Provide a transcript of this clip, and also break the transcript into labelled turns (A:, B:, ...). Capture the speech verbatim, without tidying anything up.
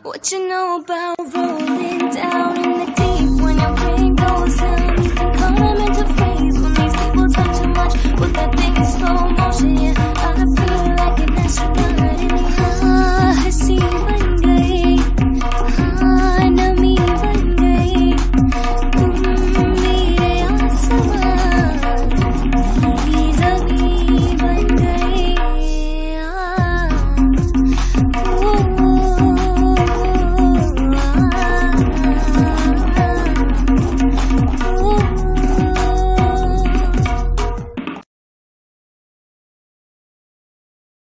A: What you know about rolling down in the deep? When your brain goes down, you can call them into freeze. When these people talk too much, put that thing in slow motion, yeah.